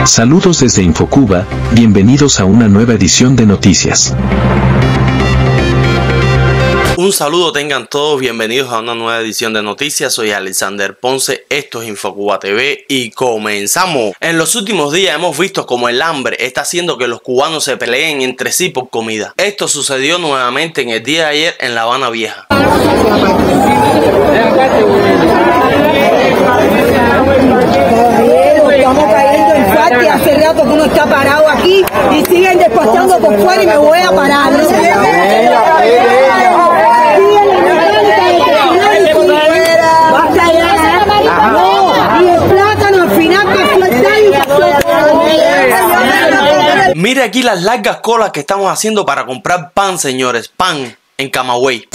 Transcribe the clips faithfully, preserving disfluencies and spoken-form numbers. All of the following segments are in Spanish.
Saludos desde Infocuba, bienvenidos a una nueva edición de noticias. Un saludo tengan todos, bienvenidos a una nueva edición de noticias. Soy Alexander Ponce, esto es Infocuba T V y comenzamos. En los últimos días hemos visto como el hambre está haciendo que los cubanos se peleen entre sí por comida. Esto sucedió nuevamente en el día de ayer en La Habana Vieja. Estamos cayendo en falta y hace rato que uno está parado aquí y siguen despachando por fuera y me voy a parar. Mire aquí las largas colas que estamos haciendo para comprar pan, señores, pan en Camagüey.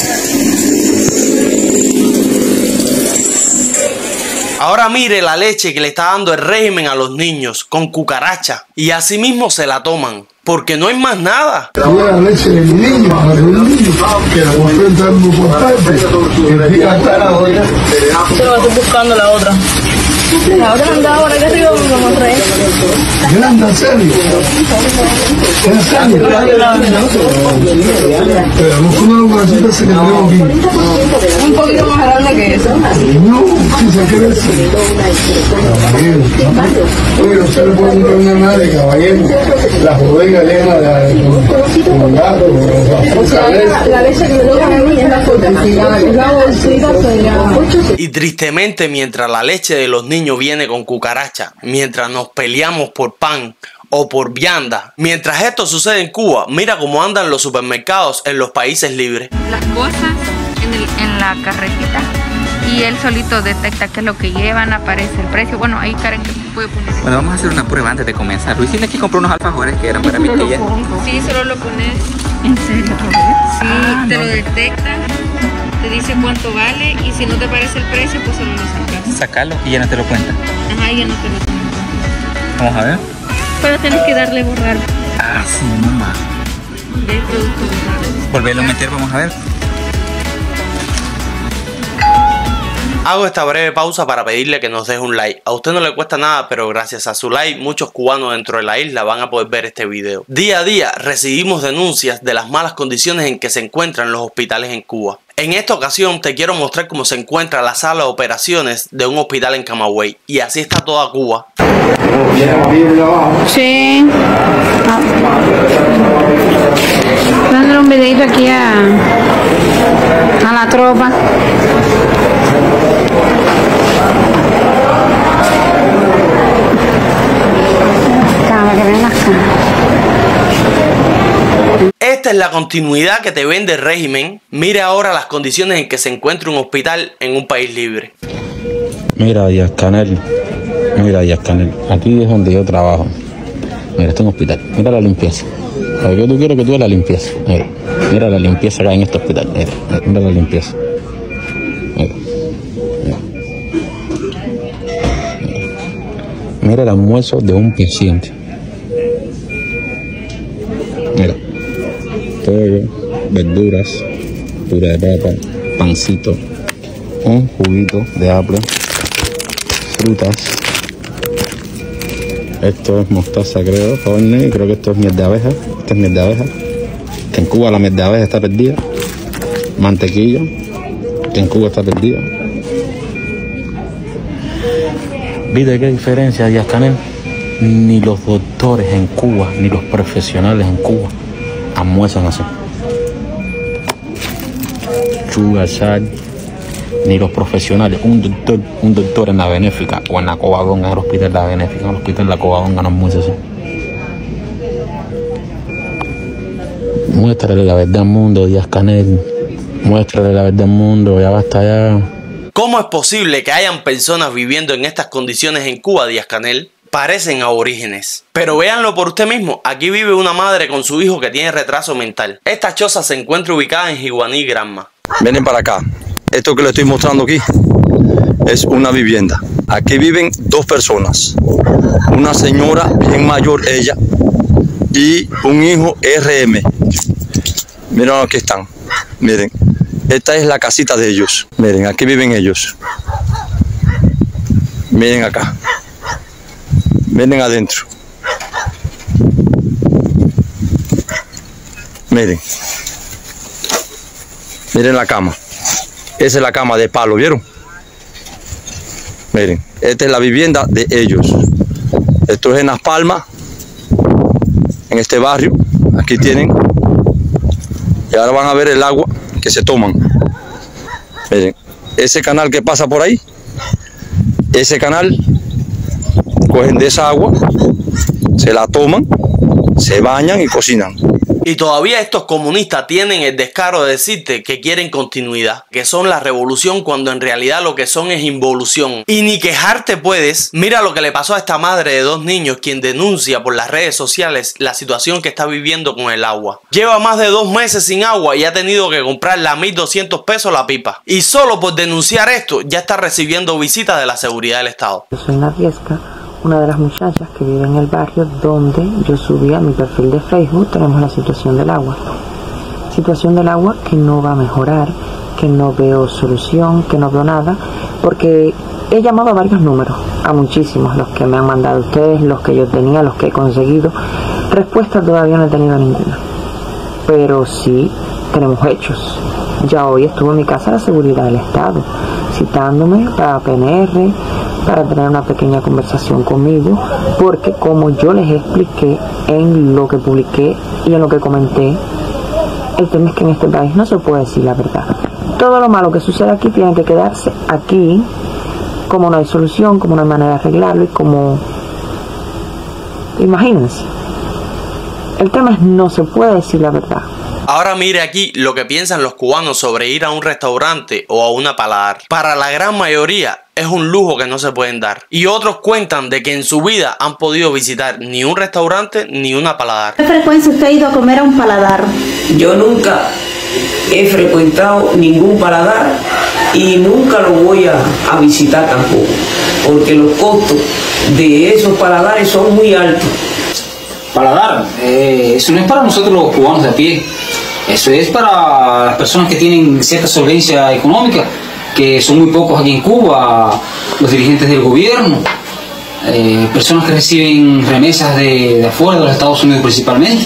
Ahora mire la leche que le está dando el régimen a los niños con cucaracha y así mismo se la toman porque no hay más nada. La leche de mi niño, de un niño que la compré en tan importante. Pero estoy buscando la otra. La otra andaba ahora que arriba como tres. Grande, en serio. En serio. Pero no son unas cositas que tenemos aquí. Un poquito más grande que eso. No, si se quiere decir. Oye, no se le puede comprar una madre, caballero. La bodega llena de gatos, la leche que me tocan a mí es la cortesía. Es la bolsita sellada. Y tristemente, mientras la leche de los niños viene con cucaracha, mientras nos peleamos por pan o por vianda, mientras esto sucede en Cuba, mira cómo andan los supermercados en los países libres. Las cosas en, el, en la carretita y él solito detecta qué es lo que llevan, aparece el precio. Bueno, ahí Karen puede poner. Bueno, vamos a hacer una prueba antes de comenzar. Luisina aquí compró unos alfajores que eran para mi tía. Sí, solo lo pones. ¿En serio? Sí, ah, te no. Lo detecta, te dice cuánto vale y si no te parece el precio, pues solo lo sacas. Sacarlo y ya no te lo cuenta. Ajá, ya no te lo cuenta. Vamos a ver. Pero tienes que darle borrar. Ah, sí, mamá. Ve el producto borrado. Volverlo a meter, vamos a ver. Hago esta breve pausa para pedirle que nos deje un like. A usted no le cuesta nada, pero gracias a su like, muchos cubanos dentro de la isla van a poder ver este video. Día a día recibimos denuncias de las malas condiciones en que se encuentran los hospitales en Cuba. En esta ocasión te quiero mostrar cómo se encuentra la sala de operaciones de un hospital en Camagüey. Y así está toda Cuba. Sí. Ah. Dándole un videito aquí a, a la tropa. Esta es la continuidad que te vende el régimen. Mire ahora las condiciones en que se encuentra un hospital en un país libre. Mira, Díaz Canel. Mira, Díaz Canel. Aquí es donde yo trabajo. Mira, este es un hospital. Mira la limpieza. A ver, yo tú quiero que tú veas la limpieza. Mira, mira la limpieza que hay en este hospital. Mira, mira la limpieza. Mira, mira. Mira el almuerzo de un paciente. Mira. Pollo, verduras, puré de papa, pancito, un juguito de apio, frutas. Esto es mostaza, creo, carne, creo que esto es miel de abeja. Esto es miel de abeja. Que en Cuba la miel de abeja está perdida. Mantequilla, que en Cuba está perdida. ¿Viste qué diferencia, Díaz Canel? Ni los doctores en Cuba, ni los profesionales en Cuba almuerzan así. Chuga, sal, ni los profesionales. Un doctor, un doctor en la Benéfica o en la Covadonga, en el hospital de la Benéfica, en el hospital de la Covadonga no almuerza así. Muéstrale la verdad al mundo, Díaz Canel. Muéstrale la verdad al mundo, ya basta ya. ¿Cómo es posible que hayan personas viviendo en estas condiciones en Cuba, Díaz Canel? Parecen aborígenes. Pero véanlo por usted mismo. Aquí vive una madre con su hijo que tiene retraso mental. Esta choza se encuentra ubicada en Jiguaní, Granma. Vienen para acá. Esto que le estoy mostrando aquí es una vivienda. Aquí viven dos personas. Una señora bien mayor, ella, y un hijo R M. Miren, aquí están. Miren, esta es la casita de ellos. Miren, aquí viven ellos. Miren acá. Miren adentro. Miren. Miren la cama. Esa es la cama de palo, ¿vieron? Miren, esta es la vivienda de ellos. Esto es en Las Palmas, en este barrio. Aquí tienen. Y ahora van a ver el agua que se toman. Miren, ese canal que pasa por ahí, ese canal, cogen de esa agua, se la toman, se bañan y cocinan. Y todavía estos comunistas tienen el descaro de decirte que quieren continuidad, que son la revolución, cuando en realidad lo que son es involución. Y ni quejarte puedes. Mira lo que le pasó a esta madre de dos niños, quien denuncia por las redes sociales la situación que está viviendo con el agua. Lleva más de dos meses sin agua y ha tenido que comprarle a mil doscientos pesos la pipa. Y solo por denunciar esto ya está recibiendo visitas de la seguridad del Estado. Yo soy Nadiesca, una de las muchachas que vive en el barrio donde yo subí a mi perfil de Facebook. Tenemos la situación del agua. Situación del agua que no va a mejorar, que no veo solución, que no veo nada, porque he llamado a varios números, a muchísimos, los que me han mandado ustedes, los que yo tenía, los que he conseguido. Respuesta todavía no he tenido ninguna, pero sí tenemos hechos. Ya hoy estuvo en mi casa la seguridad del Estado, citándome para P N R, para tener una pequeña conversación conmigo, porque como yo les expliqué en lo que publiqué y en lo que comenté, el tema es que en este país no se puede decir la verdad. Todo lo malo que sucede aquí tiene que quedarse aquí, como no hay solución, como no hay manera de arreglarlo, y como... imagínense. El tema es no se puede decir la verdad. Ahora mire aquí lo que piensan los cubanos sobre ir a un restaurante o a una paladar. Para la gran mayoría es un lujo que no se pueden dar. Y otros cuentan de que en su vida han podido visitar ni un restaurante ni una paladar. ¿Qué frecuencia usted ha ido a comer a un paladar? Yo nunca he frecuentado ningún paladar y nunca lo voy a, a visitar tampoco, porque los costos de esos paladares son muy altos. Paladar, eh, eso no es para nosotros los cubanos de a pie, eso es para las personas que tienen cierta solvencia económica, que son muy pocos aquí en Cuba, los dirigentes del gobierno, eh, personas que reciben remesas de, de afuera, de los Estados Unidos principalmente.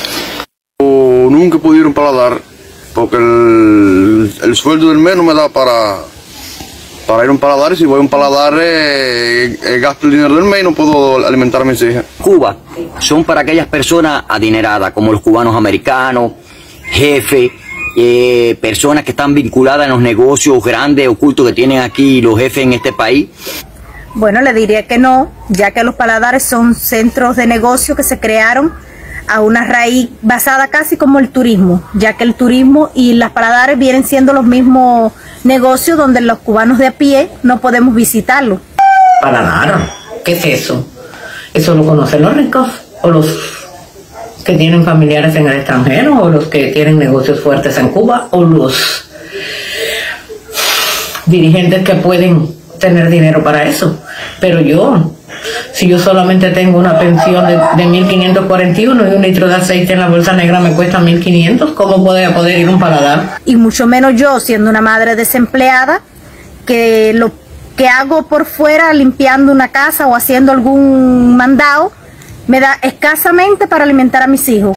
O nunca pudieron paladar, porque el, el sueldo del mes no me da para, para ir a un paladar, y si voy a un paladar eh, eh, gasto el dinero del mes y no puedo alimentar a mis hijas. Cuba son para aquellas personas adineradas, como los cubanos americanos, jefes, eh, personas que están vinculadas en los negocios grandes, ocultos que tienen aquí los jefes en este país. Bueno, le diría que no, ya que los paladares son centros de negocio que se crearon a una raíz basada casi como el turismo, ya que el turismo y las paladares vienen siendo los mismos negocios donde los cubanos de a pie no podemos visitarlos. Paladar, ¿qué es eso? ¿Eso lo conocen los ricos o los que tienen familiares en el extranjero o los que tienen negocios fuertes en Cuba o los dirigentes que pueden tener dinero para eso? Pero yo, si yo solamente tengo una pensión de, de mil quinientos cuarenta y uno y un litro de aceite en la bolsa negra me cuesta mil quinientos, ¿cómo puede poder ir a un paladar? Y mucho menos yo, siendo una madre desempleada, que lo que hago por fuera limpiando una casa o haciendo algún mandado me da escasamente para alimentar a mis hijos.